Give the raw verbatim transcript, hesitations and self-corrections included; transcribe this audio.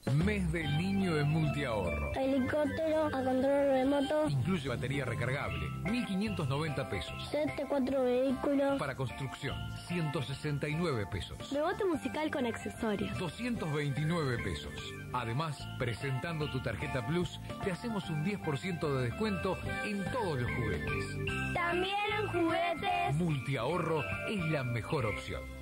Mes del niño en Multiahorro. Helicóptero a control remoto. Incluye batería recargable, mil quinientos noventa pesos. Set de cuatro vehículos. Para construcción, ciento sesenta y nueve pesos. Rebote musical con accesorios. doscientos veintinueve pesos. Además, presentando tu tarjeta Plus, te hacemos un diez por ciento de descuento en todos los juguetes. También en juguetes. Multiahorro es la mejor opción.